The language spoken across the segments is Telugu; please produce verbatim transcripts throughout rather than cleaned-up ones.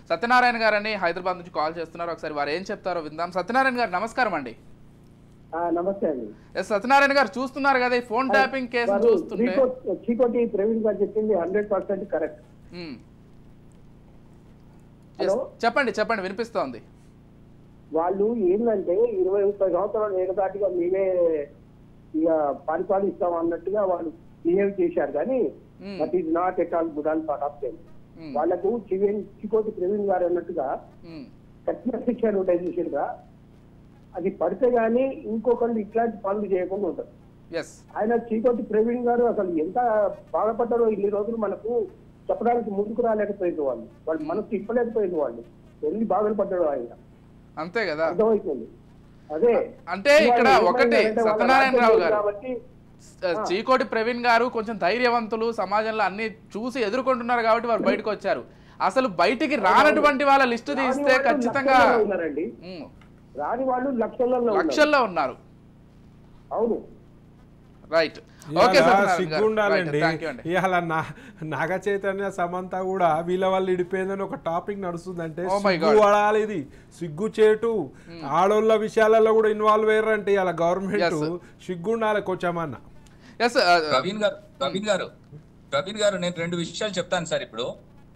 సత్యనారాయణ గారని హైదరాబాద్ నుంచి కాల్ చేస్తున్నారు. ఒకసారి వారు ఏం చెప్తారో విందాం. సత్యనారాయణ గారు నమస్కారం అండి. నమస్తే అండి. సత్యనారాయణ గారు చూస్తున్నారు కదా ఈ ఫోన్ ట్యాపింగ్ కేసు చూస్తుంటే చీకోటి ప్రవీణ్ గారు చెప్పింది హండ్రెడ్ పర్సెంట్ కరెక్ట్. చెప్పండి చెప్పండి వినిపిస్తోంది. వాళ్ళు ఏంటంటే ఇరవై ముప్పై సంవత్సరాలు ఏకదాటిగా మేమే ఇక పరిపాలిస్తాం అన్నట్టుగా వాళ్ళు బిహేవ్ చేశారు కానీ that is not at all good all part of them. వాళ్ళకు చీకోటి ప్రవీణ్ గారు అన్నట్టుగా కఠిన శిక్ష నోటైజేషన్ గా అది పడితే గానీ ఇంకొకళ్ళు ఇట్లాంటి పనులు చేయకుండా ఉంటారు. ఆయన చీకోటి ప్రవీణ్ గారు అసలు ఎంత బాధపడ్డారో ఇన్ని రోజులు మనకు చెప్పడానికి ముందుకు రాలేకపోయింది. వాళ్ళు వాళ్ళు మనసు ఇప్పలేకపోయింది. వాళ్ళు ఎన్ని బాధలు పడ్డాడు ఆయన, అంతే కదా అర్థమైపోయింది. అదే అంటే ఇక్కడ ఒకటి సత్యనారాయణ రావు గారు చీకోటి ప్రవీణ్ గారు కొంచెం ధైర్యవంతులు, సమాజంలో అన్ని చూసి ఎదుర్కొంటున్నారు కాబట్టి వారు బయటకు వచ్చారు. అసలు బయటికి రానటువంటి వాళ్ళ లిస్టు తీస్తే ఖచ్చితంగా రాని వాళ్ళు లక్షల్లో లక్షల్లో ఉన్నారు. అవును రైట్. సిగ్గుండాలండి. ఇవాళ నాగ చైతన్య సమంత కూడా వీళ్ళ వాళ్ళు ఇడిపోయిందని ఒక టాపిక్ నడుస్తుందంటే సిగ్గు పడాలి. ఇది సిగ్గు చేటు ఆడోళ్ళ విషయాలలో కూడా ఇన్వాల్వ్ అయ్యారంటే ఇవాళ గవర్నమెంట్ సిగ్గుండాలి కొంచెమన్నా. ప్రవీణ్ గారు ప్రవీణ్ గారు ప్రవీణ్ గారు నేను రెండు విషయాలు చెప్తాను సార్. ఇప్పుడు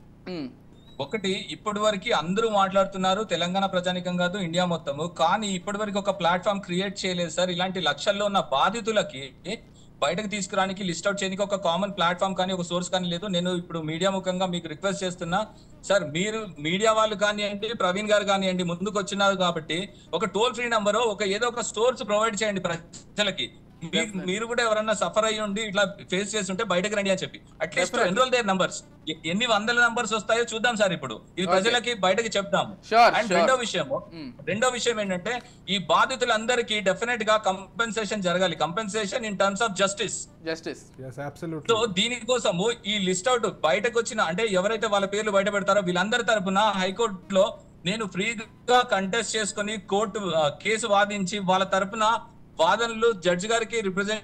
ఒకటి, ఇప్పటి వరకు అందరూ మాట్లాడుతున్నారు తెలంగాణ ప్రజానికం కాదు ఇండియా మొత్తము, కానీ ఇప్పటి వరకు ఒక ప్లాట్ఫామ్ క్రియేట్ చేయలేదు సార్. ఇలాంటి లక్షల్లో ఉన్న బాధితులకి బయటకు తీసుకురానికి లిస్ట్ అవుట్ చేయడానికి ఒక కామన్ ప్లాట్ఫామ్ కానీ ఒక సోర్స్ కానీ లేదు. నేను ఇప్పుడు మీడియా ముఖంగా మీకు రిక్వెస్ట్ చేస్తున్నా సార్, మీరు మీడియా వాళ్ళు కానివ్వండి, ప్రవీణ్ గారు కానివ్వండి, ముందుకు వచ్చినారు కాబట్టి ఒక టోల్ ఫ్రీ నంబర్, ఒక ఏదో ఒక సోర్స్ ప్రొవైడ్ చేయండి ప్రజలకి. మీరు కూడా ఎవరన్నా సఫర్ అయ్యి ఉండి ఇట్లా ఫేస్ చేస్తుంటే బయటకు రండి అని చెప్పి అట్లీస్ట్ ఎన్రోల్ దేర్ నంబర్స్. ఎన్ని వందల నంబర్స్ వస్తాయో చూద్దాం సార్. ఇప్పుడు ఇది ప్రజలకి బయటకి చెప్తాము. అండ్ రెండో విషయము రెండో విషయం ఏంటంటే ఈ బాధితులందరికీ డెఫినెట్ గా కంపెన్సేషన్ జరగాలి. Compensation in terms of justice justice so దీనికోసము ఈ లిస్ట్ అవుట్ బయటకు వచ్చిన అంటే ఎవరైతే వాళ్ళ పేర్లు బయట పెడతారో వీళ్ళందరి తరపున హైకోర్టులో నేను ఫ్రీగా కంటెస్ట్ చేసుకుని కోర్టు కేసు వాదించి వాళ్ళ తరపున వాదనలు జడ్జి గారికి రిప్రజెంట్.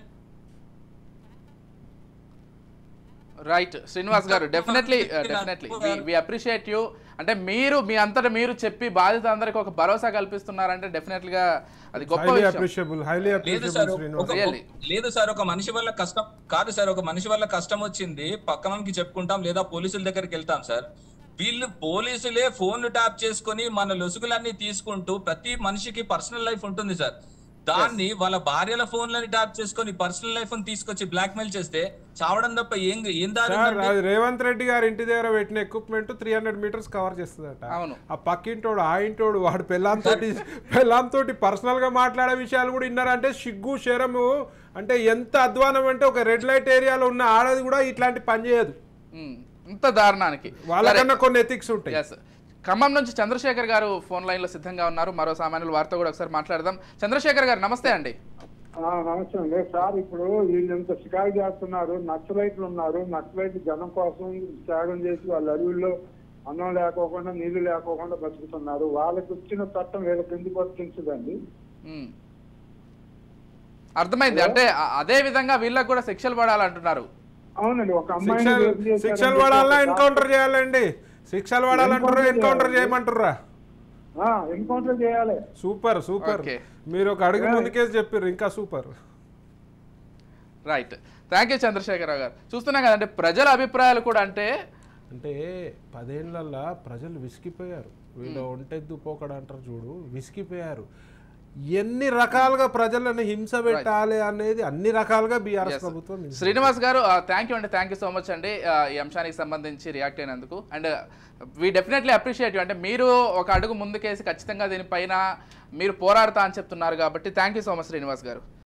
రైట్ శ్రీనివాస్ గారు, definitely definitely we appreciate you. అంటే మీరు మీ అంతటా మీరు చెప్పి బాధిత అందరికి ఒక భరోసా కల్పిస్తున్నారంటే డెఫినెట్లీ గా అది గొప్ప విషయం. లేదు సార్, ఒక మనిషి వల్ల కష్టం కాదు సార్, ఒక మనిషి వల్ల కష్టం వచ్చింది పక్కనకి చెప్పుకుంటాం లేదా పోలీసుల దగ్గరికి వెళ్తాం సార్. వీళ్ళు పోలీసులే ఫోన్లు ట్యాప్ చేసుకుని మన లొసుగులన్నీ తీసుకుంటూ ప్రతి మనిషికి పర్సనల్ లైఫ్ ఉంటుంది సార్. దాన్ని వాళ్ళ భార్యల ఫోన్లని ట్యాప్ చేసుకుని పర్సనల్ లైఫ్ తీసుకొచ్చి బ్లాక్ మెయిల్ చేస్తే చావడం తప్ప ఏం ఏం దారి. రేవంత్ రెడ్డి గారు ఇంటి దగ్గర పెట్టిన equipment three hundred meters cover చేస్తుందట. ఆ పక్కింటోడు ఆ ఇంటోడు వాడు పెళ్ళాంతో పెళ్ళాంతో పర్సనల్ గా మాట్లాడే విషయాలు కూడా విన్నారంటే సిగ్గు శరము. అంటే ఎంత అధ్వానం అంటే ఒక రెడ్ లైట్ ఏరియాలో ఉన్న ఆడది కూడా ఇట్లాంటి పని చేయదు. ఇంత దారుణానికి వాళ్ళకన్నా కొన్ని ఎథిక్స్ ఉంటాయి. ఖమ్మం నుంచి చంద్రశేఖర్ గారు ఫోన్ లైన్ లో సిద్ధంగా ఉన్నారు. మరో సామాన్యుల వారితో కూడా ఒకసారి మాట్లాడదాం. చంద్రశేఖర్ గారు నమస్తే అండి. నమస్తే అండి సార్. ఇప్పుడు వీళ్ళు ఎంత షికారు చేస్తున్నారు, నక్సలైట్లు ఉన్నారు, నక్సలైట్లు జనం కోసం త్యాగం చేసి వాళ్ళ అడవుల్లో అన్నం లేకోకుండా నీళ్లు లేకోకుండా బతుకుతున్నారు. వాళ్ళకి వచ్చిన చట్టం వీళ్ళకి ఎందుకు వర్తించదండి? అర్థమైంది. అంటే అదే విధంగా వీళ్ళకి కూడా శిక్షలు పడాలంటున్నారు. అవునండి, ఒక అమ్మాయి శిక్షలు పడాలా ఎన్కౌంటర్ చేయాలండి? శిక్షలు పడాలంటారా ఎన్కౌంటర్ చేయమంటారా? ఎన్కౌంటర్ చేయాలి. సూపర్ సూపర్, మీరు ఒక అడుగు ముందుకేసి చెప్పారు, ఇంకా super. Right, thank you Chandrasekhara Rao గారు. చూస్తున్నాం కదంటే ప్రజల అభిప్రాయాలు కూడా అంటే అంటే పదేళ్లలో ప్రజలు విసిగిపోయారు. వీళ్ళు ఒంటెద్దు పోకడ అంటారు చూడు, విసిగిపోయారు. ఎన్ని రకాలుగా ప్రజలను హింస పెట్టాలి అనేది అన్ని రకాలుగా బీఆర్ఎస్ ప్రభుత్వం. శ్రీనివాస్ గారు థ్యాంక్ యూ అండి, థ్యాంక్ యూ సో మచ్ అండి ఈ అంశానికి సంబంధించి రియాక్ట్ అయినందుకు. And we definitely appreciate you. అంటే మీరు ఒక అడుగు ముందుకేసి ఖచ్చితంగా దీనిపైన మీరు పోరాడతా అని చెప్తున్నారు కాబట్టి thank you so much Srinivas గారు.